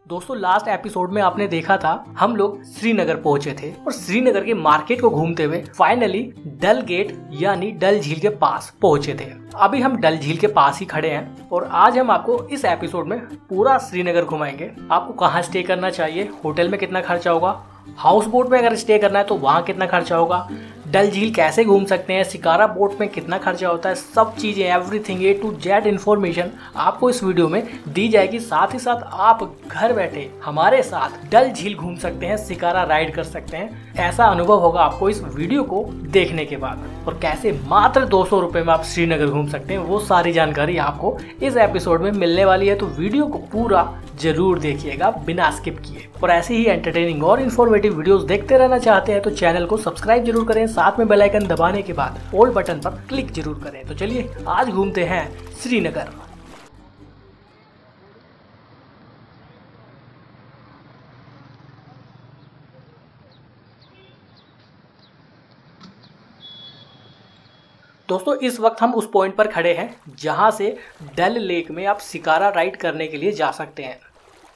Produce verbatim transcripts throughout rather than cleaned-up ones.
दोस्तों last episode में आपने देखा था हम लोग श्रीनगर पहुंचे थे और श्रीनगर के मार्केट को घूमते हुए फाइनली डल गेट यानी डल झील के पास पहुंचे थे। अभी हम डल झील के पास ही खड़े हैं और आज हम आपको इस एपिसोड में पूरा श्रीनगर घुमाएंगे। आपको कहाँ स्टे करना चाहिए, होटल में कितना खर्चा होगा, हाउस बोट में अगर स्टे करना है तो वहाँ कितना खर्चा होगा, डल झील कैसे घूम सकते हैं, शिकारा बोट में कितना खर्चा होता है, सब चीज़ें everything A to Z information आपको इस वीडियो में दी जाएगी। साथ ही साथ आप घर बैठे हमारे साथ डल झील घूम सकते हैं, शिकारा राइड कर सकते हैं। ऐसा अनुभव होगा आपको इस वीडियो को देखने के बाद। और कैसे मात्र दो सौ रुपये में आप श्रीनगर घूम सकते हैं वो सारी जानकारी आपको इस एपिसोड में मिलने वाली है। तो वीडियो को पूरा जरूर देखिएगा बिना स्किप किए। और ऐसी ही एंटरटेनिंग और इन्फॉर्मेटिव वीडियोस देखते रहना चाहते हैं तो चैनल को सब्सक्राइब जरूर करें, साथ में बेल आइकन दबाने के बाद ऑल बटन पर क्लिक जरूर करें। तो चलिए आज घूमते हैं श्रीनगर। दोस्तों इस वक्त हम उस पॉइंट पर खड़े हैं जहां से डल लेक में आप शिकारा राइड करने के लिए जा सकते हैं।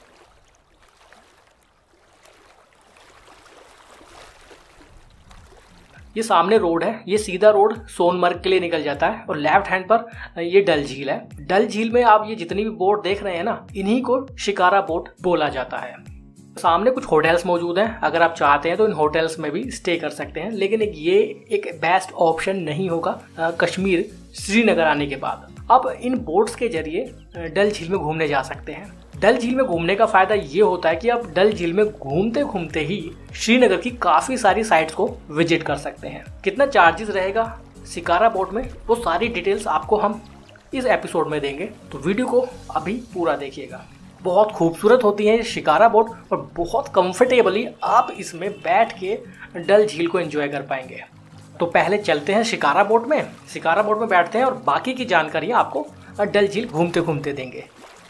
ये सामने रोड है, ये सीधा रोड सोनमर्ग के लिए निकल जाता है और लेफ्ट हैंड पर ये डल झील है। डल झील में आप ये जितनी भी बोट देख रहे हैं ना, इन्हीं को शिकारा बोट बोला जाता है। सामने कुछ होटल्स मौजूद हैं, अगर आप चाहते हैं तो इन होटल्स में भी स्टे कर सकते हैं, लेकिन एक ये एक बेस्ट ऑप्शन नहीं होगा कश्मीर श्रीनगर आने के बाद। अब इन बोट्स के जरिए डल झील में घूमने जा सकते हैं। डल झील में घूमने का फायदा ये होता है कि आप डल झील में घूमते घूमते ही श्रीनगर की काफी सारी साइट्स को विजिट कर सकते हैं। कितना चार्जेस रहेगा शिकारा बोट में वो सारी डिटेल्स आपको हम इस एपिसोड में देंगे, तो वीडियो को अभी पूरा देखिएगा। बहुत खूबसूरत होती है शिकारा बोट और बहुत कंफर्टेबली आप इसमें बैठ के डल झील को एंजॉय कर पाएंगे। तो पहले चलते हैं शिकारा बोट में, शिकारा बोट में बैठते हैं और बाकी की जानकारी आपको डल झील घूमते घूमते देंगे।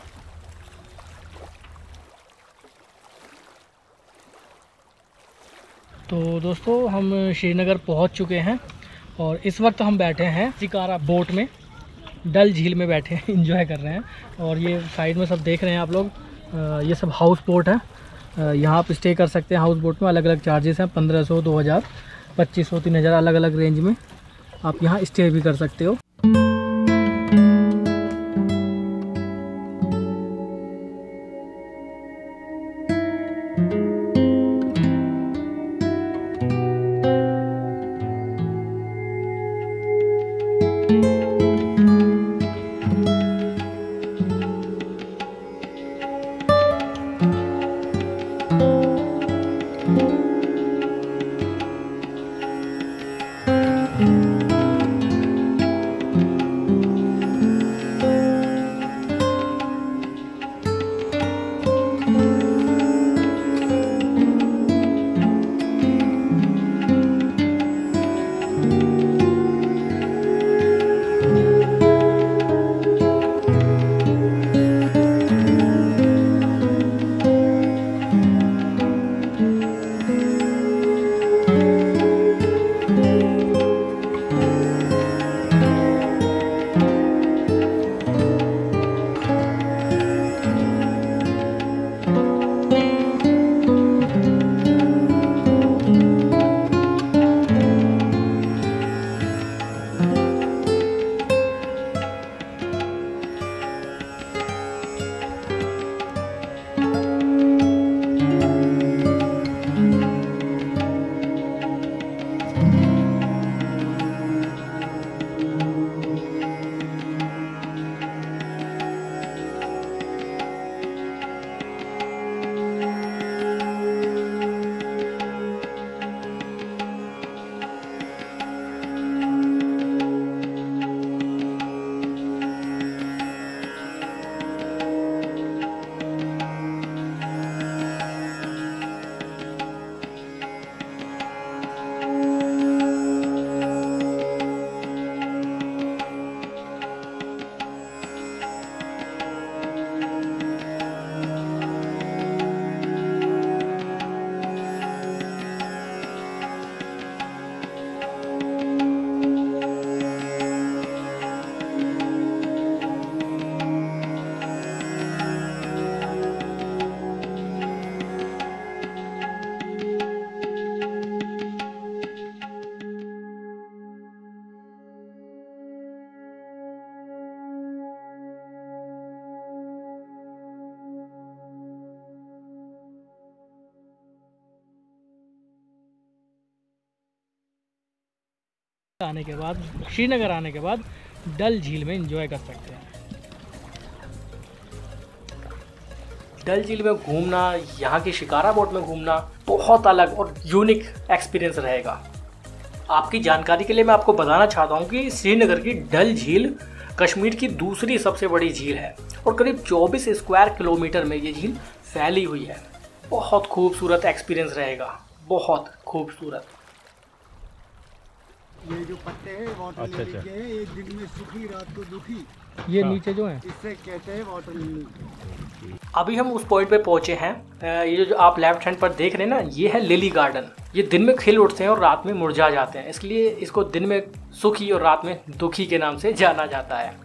तो दोस्तों हम श्रीनगर पहुंच चुके हैं और इस वक्त हम बैठे हैं शिकारा बोट में, डल झील में बैठे हैं, एंजॉय कर रहे हैं। और ये साइड में सब देख रहे हैं आप लोग, ये सब हाउस बोट है। यहाँ आप स्टे कर सकते हैं हाउस बोट में। अलग अलग चार्जेस हैं, पंद्रह सौ, दो हज़ार, पच्चीस सौ, तीन हज़ार, अलग अलग रेंज में आप यहाँ स्टे भी कर सकते हो। आने के बाद, श्रीनगर आने के बाद डल झील में एंजॉय कर सकते हैं। डल झील में घूमना, यहाँ की शिकारा बोट में घूमना बहुत अलग और यूनिक एक्सपीरियंस रहेगा। आपकी जानकारी के लिए मैं आपको बताना चाहता हूँ कि श्रीनगर की डल झील कश्मीर की दूसरी सबसे बड़ी झील है और करीब चौबीस स्क्वायर किलोमीटर में ये झील फैली हुई है। बहुत खूबसूरत एक्सपीरियंस रहेगा, बहुत खूबसूरत। ये जो पत्ते हैं वाटर अच्छा, लिली अच्छा। के हैं, एक दिन में सूखी रात को दुखी, ये हाँ। नीचे जो है, इससे कहते हैं वाटर लिली। अभी हम उस पॉइंट पे पहुंचे हैं। अ, ये जो आप लेफ्ट हैंड पर देख रहे हैं ना, ये है लिली गार्डन। ये दिन में खिल उठते हैं और रात में मुरझा जाते हैं, इसलिए इसको दिन में सुखी और रात में दुखी के नाम से जाना जाता है।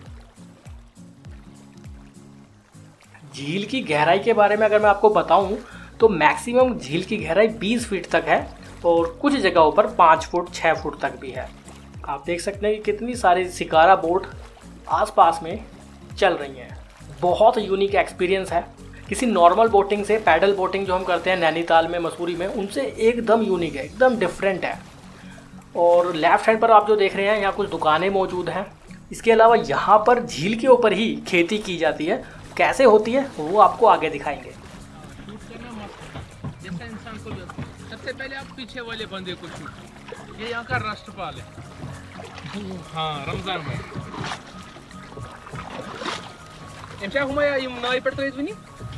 झील की गहराई के बारे में अगर मैं आपको बताऊं तो मैक्सिमम झील की गहराई बीस फीट तक है और कुछ जगहों पर पाँच फुट छः फुट तक भी है। आप देख सकते हैं कि कितनी सारी शिकारा बोट आसपास में चल रही हैं। बहुत यूनिक एक्सपीरियंस है। किसी नॉर्मल बोटिंग से, पैडल बोटिंग जो हम करते हैं नैनीताल में, मसूरी में, उनसे एकदम यूनिक है, एकदम डिफरेंट है। और लेफ्ट हैंड पर आप जो देख रहे हैं, यहाँ कुछ दुकानें मौजूद हैं। इसके अलावा यहाँ पर झील के ऊपर ही खेती की जाती है। कैसे होती है वो आपको आगे दिखाएंगे। जैसा इंसान को सबसे पहले आप पीछे वाले बंदे को शूट, ये यहाँ का राष्ट्रपाल है। हाँ, रमजान में एमशा हुमाया ये नई पर तो इतनी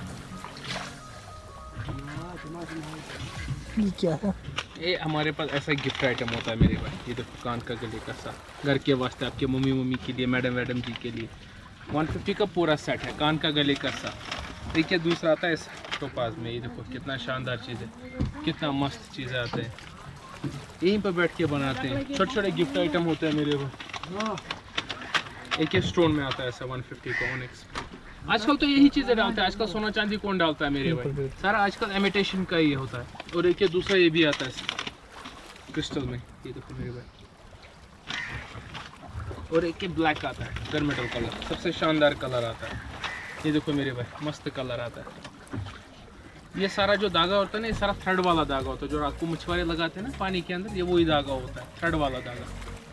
क्या है? ये हमारे पास ऐसा गिफ्ट आइटम होता है मेरे भाई। ये देखो कान का गले का सा, घर के वास्ते, आपके मम्मी मम्मी के लिए, मैडम मैडम जी के लिए एक सौ पचास का पूरा सेट है, कान का गले का सा। देखिए दूसरा आता है इस टोपाज में, ये देखो कितना शानदार चीज़ है, कितना मस्त चीज़ें आते हैं। यहीं पर बैठ के बनाते हैं, छोटे छोटे गिफ्ट आइटम होते हैं मेरे भाई। एक एक स्टोन में आता है ऐसा एक सौ पचास का ओनिक्स। आजकल तो यही चीज़ें डालते हैं, आजकल सोना चांदी कौन डालता है मेरे भाई, सारा आजकल इमिटेशन का ही होता है। और एक ये दूसरा ये भी आता है क्रिस्टल में, ये देखो मेरे भाई। और एक ये ब्लैक आता है, गरमेटल कलर, सबसे शानदार कलर आता है। ये देखो मेरे भाई, मस्त कलर आता है। ये सारा जो धागा होता है ना, ये सारा थ्रेड वाला धागा होता है, जो रात को मछुआरे लगाते हैं ना पानी के अंदर, ये वही धागा होता है, थ्रेड वाला धागा।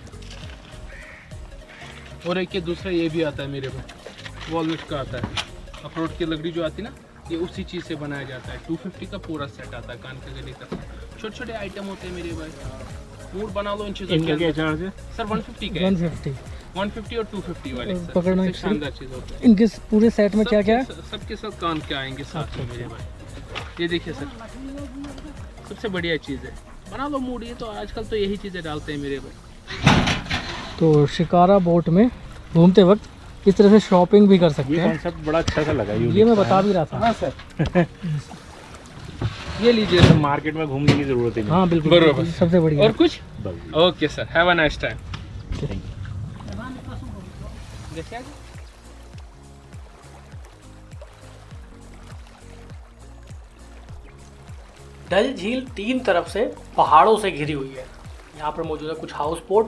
और एक ये दूसरा ये भी आता है मेरे भाई, वॉलनट का आता है। अखरोट की लकड़ी जो आती है ना, ये उसी चीज़ से बनाया जाता है। दो सौ पचास का पूरा सेट आता है, कान का गले का। छोटे छोटे आइटम होते हैं मेरे भाई, मूड बना लो इन चीज़ों इनका क्या चार्ज है सर? एक सौ पचास का एक सौ पचास एक सौ पचास और दो सौ पचास वाले सर, पकड़ना सबसे एक शानदार चीज़ होता है। इनके पूरे सेट में क्या क्या है? सबके- सबके साथ कान के आएंगे साथ में मेरे भाई। ये देखिए सर, सबसे बढ़िया चीज़ है, बना लो मूड। ये तो आजकल तो यही चीज़ें डालते हैं मेरे भाई। तो शिकारा बोट में घूमते वक्त इस तरह से शॉपिंग भी कर सकते ये हैं। कॉन्सेप्ट बड़ा अच्छा सा लगा। ये मैं बता भी रहा था। हाँ सर, ये लीजिए तो सर। मार्केट में घूमने की जरूरत ही नहीं। हाँ बिल्कुल, बरोबर। बिल्कुल, सबसे बढ़िया। और कुछ? बस। Okay sir, have a nice time. देखिए डल झील तीन तरफ से पहाड़ों से घिरी हुई है। यहाँ पर मौजूद है कुछ हाउस बोट।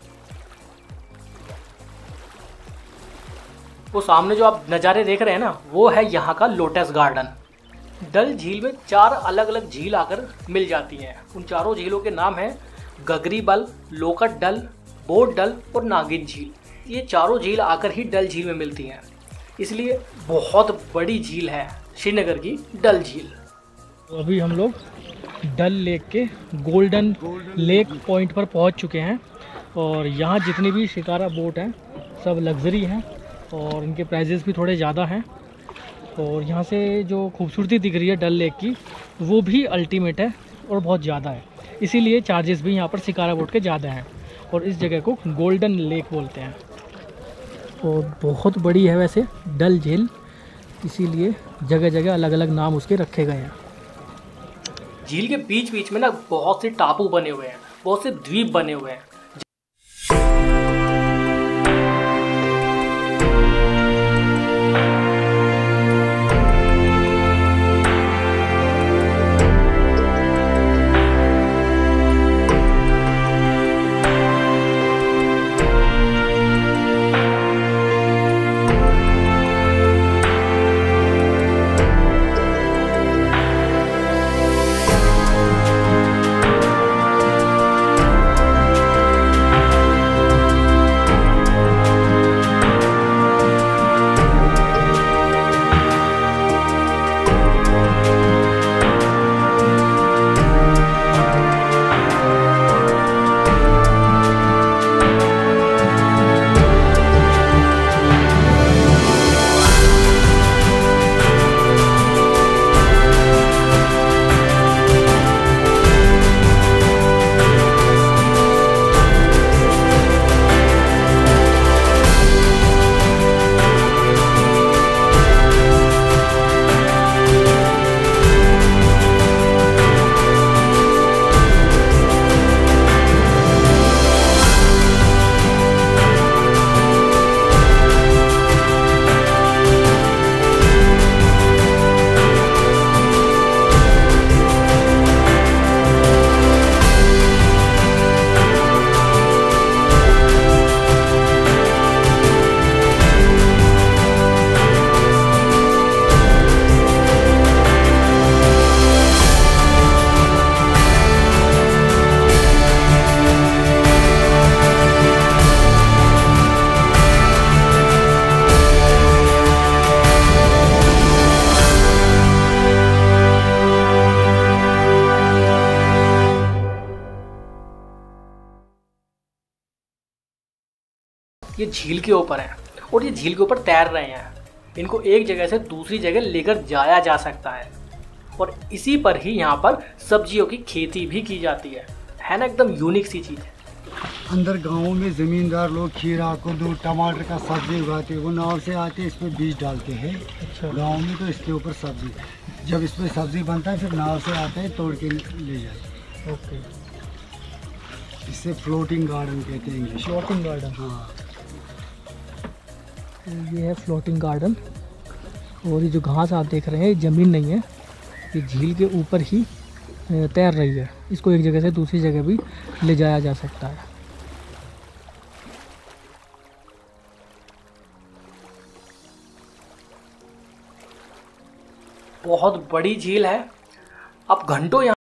वो सामने जो आप नज़ारे देख रहे हैं ना, वो है यहाँ का लोटस गार्डन। डल झील में चार अलग अलग झील आकर मिल जाती हैं। उन चारों झीलों के नाम हैं गगरीबल, लोकट डल, बोट डल और नागिन झील। ये चारों झील आकर ही डल झील में मिलती हैं, इसलिए बहुत बड़ी झील है श्रीनगर की डल झील। अभी हम लोग डल लेक के गोल्डन लेक पॉइंट पर पहुंच चुके हैं और यहाँ जितनी भी शिकारा बोट हैं सब लग्जरी हैं और इनके प्राइजेस भी थोड़े ज़्यादा हैं। और यहाँ से जो खूबसूरती दिख रही है डल लेक की, वो भी अल्टीमेट है और बहुत ज़्यादा है, इसीलिए चार्जेस भी यहाँ पर शिकारा बोट के ज़्यादा हैं और इस जगह को गोल्डन लेक बोलते हैं। और बहुत बड़ी है वैसे डल झील, इसीलिए जगह जगह अलग अलग नाम उसके रखे गए हैं। झील के बीच बीच में ना बहुत से टापू बने हुए हैं, बहुत से द्वीप बने हुए हैं। ये झील के ऊपर हैं और ये झील के ऊपर तैर रहे हैं। इनको एक जगह से दूसरी जगह लेकर जाया जा सकता है और इसी पर ही यहाँ पर सब्जियों की खेती भी की जाती है। है ना, एकदम यूनिक सी चीज़ है। अंदर गाँव में ज़मींदार लोग खीरा कद्दू टमाटर का सब्जी उगाते हैं, वो नाव से आते इस पर बीज डालते हैं। अच्छा। गाँव में तो इसके ऊपर सब्जी, जब इस पर सब्जी बनता है फिर नाव से आते हैं तोड़ के ले जाते हैं। ओके, इससे फ्लोटिंग गार्डन कहते हैं इंग्लिश। Floating garden. हाँ, ये है फ्लोटिंग गार्डन। और ये जो घास आप देख रहे हैं ये ज़मीन नहीं है, ये झील के ऊपर ही तैर रही है। इसको एक जगह से दूसरी जगह भी ले जाया जा सकता है। बहुत बड़ी झील है। आप घंटों यहाँ